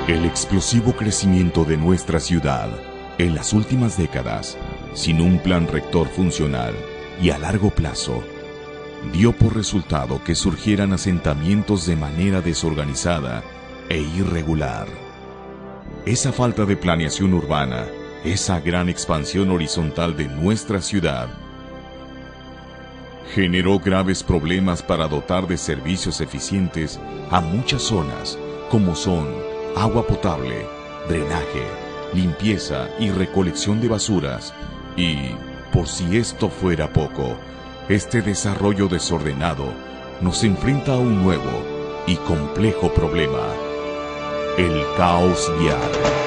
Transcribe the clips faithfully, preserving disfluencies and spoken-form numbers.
El explosivo crecimiento de nuestra ciudad en las últimas décadas, sin un plan rector funcional y a largo plazo, dio por resultado que surgieran asentamientos de manera desorganizada e irregular. Esa falta de planeación urbana, esa gran expansión horizontal de nuestra ciudad, generó graves problemas para dotar de servicios eficientes a muchas zonas, como son agua potable, drenaje, limpieza y recolección de basuras. Y, por si esto fuera poco, este desarrollo desordenado nos enfrenta a un nuevo y complejo problema: el caos vial.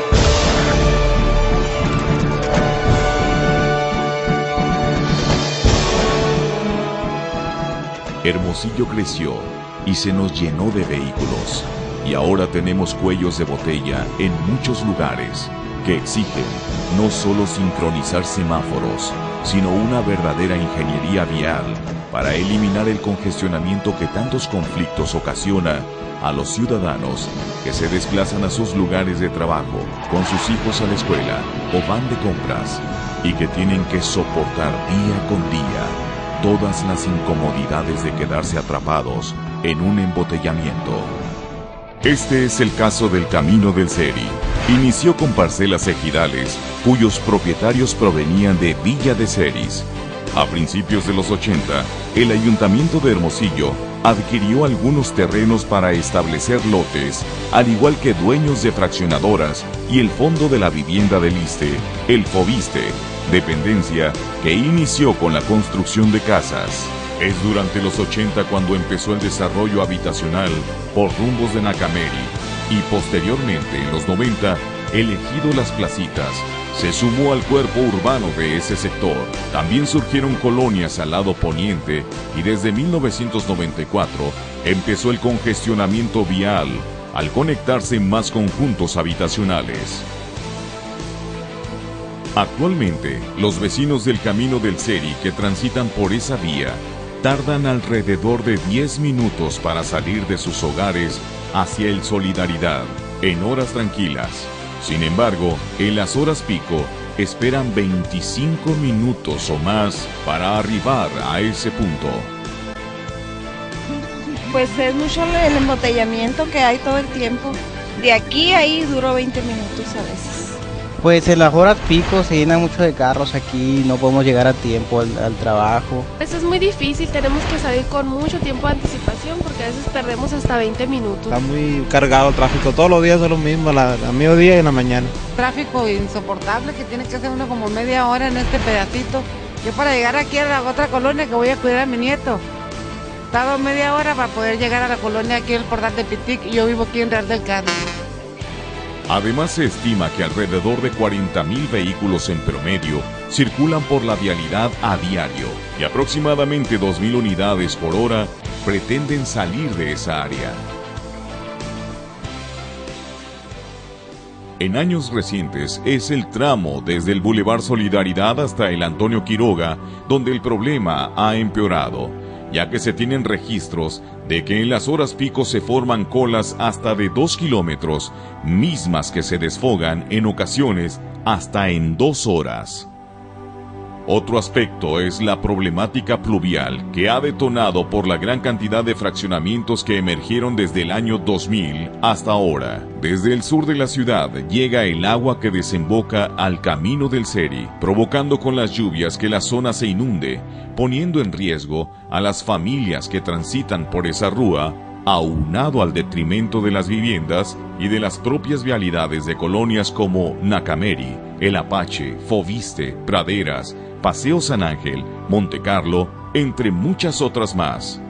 Hermosillo creció y se nos llenó de vehículos, y ahora tenemos cuellos de botella en muchos lugares que exigen no solo sincronizar semáforos, sino una verdadera ingeniería vial para eliminar el congestionamiento que tantos conflictos ocasiona a los ciudadanos que se desplazan a sus lugares de trabajo, con sus hijos a la escuela o van de compras, y que tienen que soportar día con día todas las incomodidades de quedarse atrapados en un embotellamiento. Este es el caso del Camino del Seri. Inició con parcelas ejidales cuyos propietarios provenían de Villa de Ceris. A principios de los ochenta, el Ayuntamiento de Hermosillo adquirió algunos terrenos para establecer lotes, al igual que dueños de fraccionadoras y el Fondo de la Vivienda del Iste, el FOVISTE, dependencia que inició con la construcción de casas. Es durante los ochenta cuando empezó el desarrollo habitacional por rumbos de Nacameri, y posteriormente, en los noventa, el ejido Las Placitas se sumó al cuerpo urbano de ese sector. También surgieron colonias al lado poniente, y desde mil novecientos noventa y cuatro empezó el congestionamiento vial al conectarse más conjuntos habitacionales. Actualmente, los vecinos del Camino del Seri que transitan por esa vía tardan alrededor de diez minutos para salir de sus hogares hacia el Solidaridad en horas tranquilas. Sin embargo, en las horas pico esperan veinticinco minutos o más para arribar a ese punto. Pues es mucho el embotellamiento que hay todo el tiempo. De aquí a ahí duró veinte minutos a veces. Pues en las horas pico se llena mucho de carros aquí, no podemos llegar a tiempo al, al trabajo. Pues es muy difícil, tenemos que salir con mucho tiempo de anticipación porque a veces perdemos hasta veinte minutos. Está muy cargado el tráfico, todos los días es lo mismo, a, a mediodía y en la mañana. Tráfico insoportable que tiene que hacer uno como media hora en este pedacito. Yo para llegar aquí a la otra colonia que voy a cuidar a mi nieto, tardo media hora para poder llegar a la colonia aquí en el Portal de Pitic, y yo vivo aquí en Real del Carmen. Además, se estima que alrededor de cuarenta mil vehículos en promedio circulan por la vialidad a diario, y aproximadamente dos mil unidades por hora pretenden salir de esa área. En años recientes es el tramo desde el Boulevard Solidaridad hasta el Antonio Quiroga donde el problema ha empeorado, ya que se tienen registros de que en las horas pico se forman colas hasta de dos kilómetros, mismas que se desfogan en ocasiones hasta en dos horas. Otro aspecto es la problemática pluvial que ha detonado por la gran cantidad de fraccionamientos que emergieron desde el año dos mil hasta ahora. Desde el sur de la ciudad llega el agua que desemboca al Camino del Seri, provocando con las lluvias que la zona se inunde, poniendo en riesgo a las familias que transitan por esa rúa, aunado al detrimento de las viviendas y de las propias vialidades de colonias como Nacameri, El Apache, Foviste, Praderas, Paseo San Ángel, Monte Carlo, entre muchas otras más.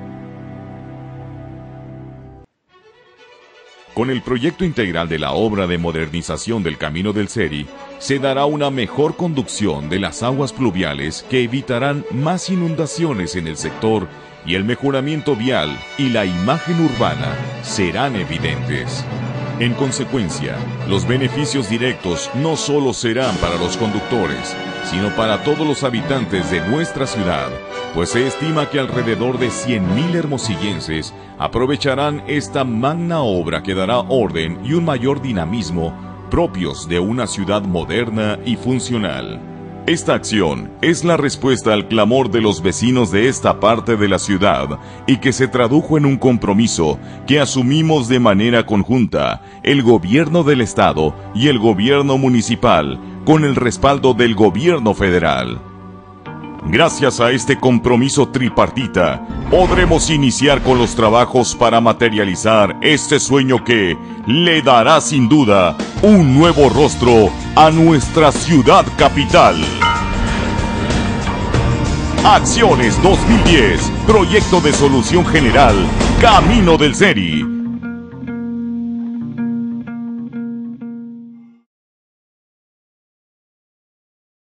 Con el proyecto integral de la obra de modernización del Camino del Seri, se dará una mejor conducción de las aguas pluviales que evitarán más inundaciones en el sector, y el mejoramiento vial y la imagen urbana serán evidentes. En consecuencia, los beneficios directos no solo serán para los conductores, sino para todos los habitantes de nuestra ciudad, pues se estima que alrededor de cien mil hermosillenses aprovecharán esta magna obra que dará orden y un mayor dinamismo propios de una ciudad moderna y funcional. Esta acción es la respuesta al clamor de los vecinos de esta parte de la ciudad y que se tradujo en un compromiso que asumimos de manera conjunta el gobierno del estado y el gobierno municipal con el respaldo del gobierno federal. Gracias a este compromiso tripartita, podremos iniciar con los trabajos para materializar este sueño que le dará sin duda un nuevo rostro a nuestra ciudad capital. Acciones dos mil diez, Proyecto de Solución General, Camino del Seri.